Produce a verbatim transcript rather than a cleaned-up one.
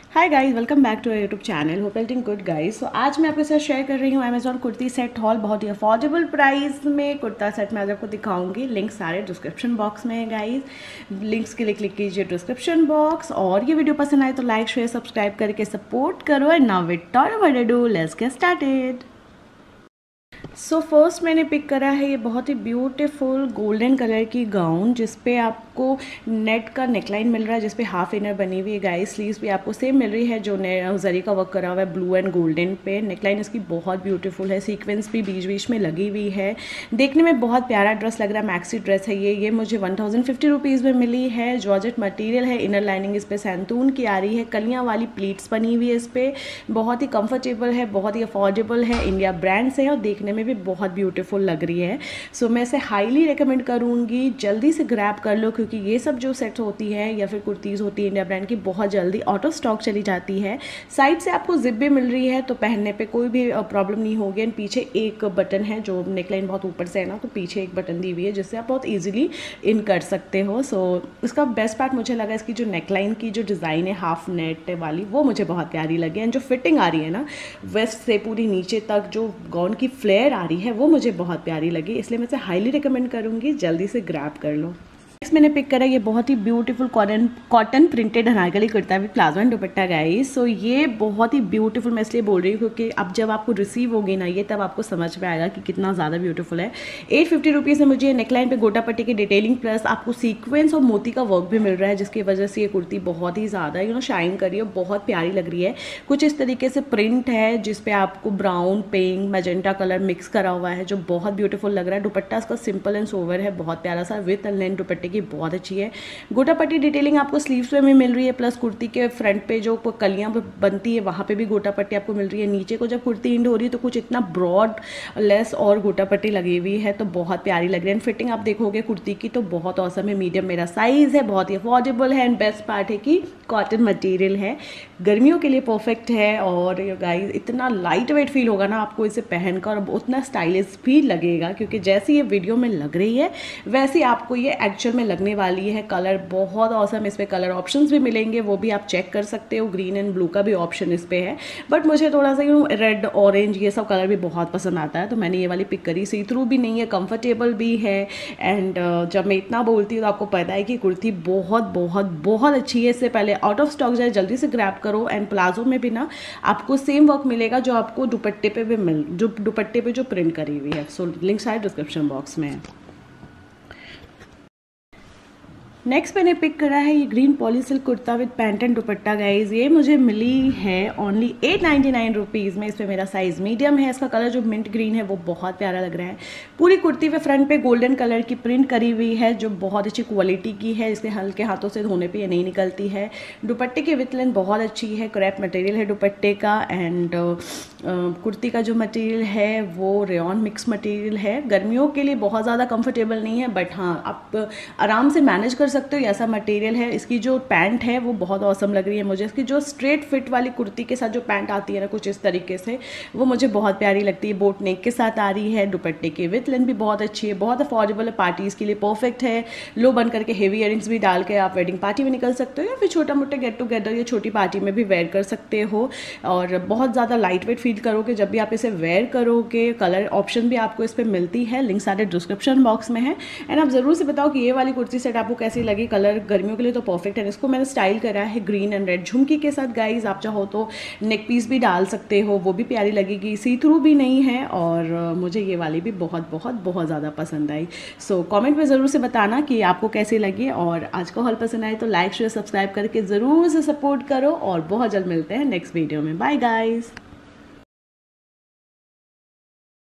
Hi guys, welcome back to YouTube channel hope everything good guys. तो आज मैं आपके साथ शेयर कर रही हूँ अमेजॉन कुर्ती सेट हॉल। बहुत ही अफोर्डेबल प्राइस में कुर्ता सेट मैं आज आपको दिखाऊंगी। लिंक सारे डिस्क्रिप्शन बॉक्स में है गाइस। लिंक्स के लिए क्लिक कीजिए डिस्क्रिप्शन बॉक्स। और ये वीडियो पसंद आए तो लाइक शेयर सब्सक्राइब करके सपोर्ट करो। And now without further ado let's get started. So so, first मैंने पिक करा है ये बहुत ही ब्यूटीफुल गोल्डन कलर की गाउन, जिसपे आपको नेट का नेकलाइन मिल रहा है, जिसपे हाफ इनर बनी हुई है गाइस। स्लीव्स भी आपको सेम मिल रही है जो जरी का वर्क करा हुआ है ब्लू एंड गोल्डन पे। नेकलाइन इसकी बहुत ब्यूटीफुल है, सीक्वेंस भी बीच बीच में लगी हुई है। देखने में बहुत प्यारा ड्रेस लग रहा है, मैक्सी ड्रेस है ये ये मुझे वन थाउजेंड फिफ्टी रुपीज़ में मिली है। जॉर्जेट मटेरियल है, इनर लाइनिंग इस पर सैंतून की आ रही है, कलियाँ वाली प्लीट्स बनी हुई है इस पर। बहुत ही कंफर्टेबल है, बहुत ही अफोर्डेबल है, इंडिया ब्रांड से है और देखने में भी बहुत ब्यूटीफुल लग रही है। सो so, मैं इसे हाईली रिकमेंड करूंगी, जल्दी से ग्रैब कर लो, क्योंकि ये सब जो सेट होती है या फिर कुर्तीज़ होती है इंडिया ब्रांड की, बहुत जल्दी आउट ऑफ स्टॉक चली जाती है। साइड से आपको जिप भी मिल रही है तो पहनने पे कोई भी प्रॉब्लम नहीं होगी। एंड पीछे एक बटन है, जो नेकलाइन बहुत ऊपर से है ना, तो पीछे एक बटन दी हुई है जिससे आप बहुत ईजिली इन कर सकते हो। सो so, इसका बेस्ट पार्ट मुझे लगा इसकी जो नेकलाइन की जो डिज़ाइन है हाफ नेट वाली, वो मुझे बहुत प्यारी लगी। एंड जो फिटिंग आ रही है ना वेस्ट से पूरी नीचे तक, जो गाउन की फ्लेयर आ रही है, वो मुझे बहुत प्यारी लगी, इसलिए मैं इसे हाईली रिकमेंड करूंगी, जल्दी से ग्रैब कर लो। नेक्स्ट मैंने पिक करा ये बहुत ही beautiful cotton cotton printed Anarkali kurta with palazzo and dupatta guys. So ये बहुत ही ब्यूटीफुल मैं इसलिए बोल रही हूँ क्योंकि अब जब आपको रिसीव होगी ना ये, तब आपको समझ में आएगा कि कितना ज़्यादा ब्यूटीफुल है। एट फिफ्टी रुपीज़ में मुझे नेकलाइन पे गोटा पट्टी की डिटेलिंग प्लस आपको सीक्वेंस और मोती का वर्क भी मिल रहा है, जिसकी वजह से ये कुर्ती बहुत ही ज़्यादा यू नो शाइन कर रही है, बहुत प्यारी लग रही है। कुछ इस तरीके से प्रिंट है जिसपे आपको brown, pink, magenta colour mix करा हुआ है, जो बहुत ब्यूटीफुल लग रहा है। दुपट्टा इसका सिंपल एंड सोवर है, बहुत प्यारा सा, विथ लेंथ दुपट्टे की बहुत अच्छी है। गोटा पट्टी डिटेलिंग आपको स्लीव्स पे भी मिल रही है, प्लस कुर्ती के फ्रंट पे जो कलियां बनती है वहां पे भी गोटा पट्टी आपको मिल रही है। नीचे को जब कुर्ती इंड हो रही है तो कुछ इतना ब्रॉड लेस और गोटा पट्टी लगी हुई है, तो बहुत प्यारी लग रही है। एंड फिटिंग आप देखोगे कुर्ती की तो बहुत औसम है, मीडियम मेरा साइज है, बहुत ही अफोर्डेबल है। एंड बेस्ट पार्ट है कि कॉटन मटेरियल है, गर्मियों के लिए परफेक्ट है। और गाइस इतना लाइट वेट फील होगा ना आपको इसे पहनकर, और उतना स्टाइलिश भी लगेगा, क्योंकि जैसी ये वीडियो में लग रही है वैसी आपको ये एक्चुअल में लगने वाली है। कलर बहुत औसम, इस पे कलर ऑप्शंस भी मिलेंगे, वो भी आप चेक कर सकते हो। ग्रीन एंड ब्लू का भी ऑप्शन इस पे है, बट मुझे थोड़ा सा यू रेड ऑरेंज ये सब कलर भी बहुत पसंद आता है, तो मैंने ये वाली पिक करी। सी थ्रू भी नहीं है, कंफर्टेबल भी है। एंड uh, जब मैं इतना बोलती हूँ तो आपको पता है कि कुर्ती बहुत बहुत बहुत अच्छी है। इससे पहले आउट ऑफ स्टॉक जाए, जल्दी से ग्रैब करो। एंड प्लाजो में भी ना आपको सेम वर्क मिलेगा जो आपको दुपट्टे पे भी मिल जो दुपट्टे पे जो प्रिंट करी हुई है। सो लिंक सारे डिस्क्रिप्शन बॉक्स में है। नेक्स्ट मैंने पिक करा है ये green poly silk kurta with pant and dupatta guys. ये मुझे मिली है only at ninety nine rupees में। इस पर मेरा साइज मीडियम है। इसका कलर जो मिंट ग्रीन है वो बहुत प्यारा लग रहा है। पूरी कुर्ती पे फ्रंट पे गोल्डन कलर की प्रिंट करी हुई है, जो बहुत अच्छी क्वालिटी की है। इसके हल्के हाथों से धोने पे ये नहीं निकलती है। दुपट्टे की विथ लेंथ बहुत अच्छी है, क्रैप मटेरियल है दुपट्टे का। एंड कुर्ती का जो मटेरियल है वो रेयॉन मिक्स मटेरियल है। गर्मियों के लिए बहुत ज़्यादा कंफर्टेबल नहीं है, बट हाँ आप आराम से मैनेज कर सकते हो, ऐसा मटेरियल है। इसकी जो पैंट है वो बहुत औसम लग रही है मुझे। इसकी जो स्ट्रेट फिट वाली कुर्ती के साथ जो पैंट आती है ना कुछ इस तरीके से, वो मुझे बहुत प्यारी लगती है। बोट नेक के साथ आ रही है। दुपट्टे की विथ लेंथ भी बहुत अच्छी है, बहुत अफोर्डेबल है, पार्टीज के लिए परफेक्ट है। लो बन करके हेवी इयरिंग्स भी डाल के आप वेडिंग पार्टी में निकल सकते हो, या फिर छोटा मोटा गेट टुगेदर या छोटी पार्टी में भी वेयर कर सकते हो। और बहुत ज़्यादा लाइट वेट फील करोगे जब भी आप इसे वेयर करोगे। कलर ऑप्शन भी आपको इस पर मिलती है, लिंक सारे डिस्क्रिप्शन बॉक्स में है। एंड आप ज़रूर से बताओ कि ये वाली कुर्ती सेट आपको कैसी लगी। कलर गर्मियों के लिए तो परफेक्ट है। इसको मैंने स्टाइल करा है ग्रीन एंड रेड झुमकी के साथ गाइज। आप चाहो तो नेक पीस भी डाल सकते हो, वो भी प्यारी लगेगी। सी थ्रू भी नहीं है, और मुझे ये वाली भी बहुत बहुत बहुत ज़्यादा पसंद आई। सो कमेंट में ज़रूर से बताना कि आपको कैसी लगी, और आज का हॉल पसंद आए तो लाइक शेयर सब्सक्राइब करके ज़रूर से सपोर्ट करो। और बहुत जल्द मिलते हैं नेक्स्ट वीडियो में। Bye guys.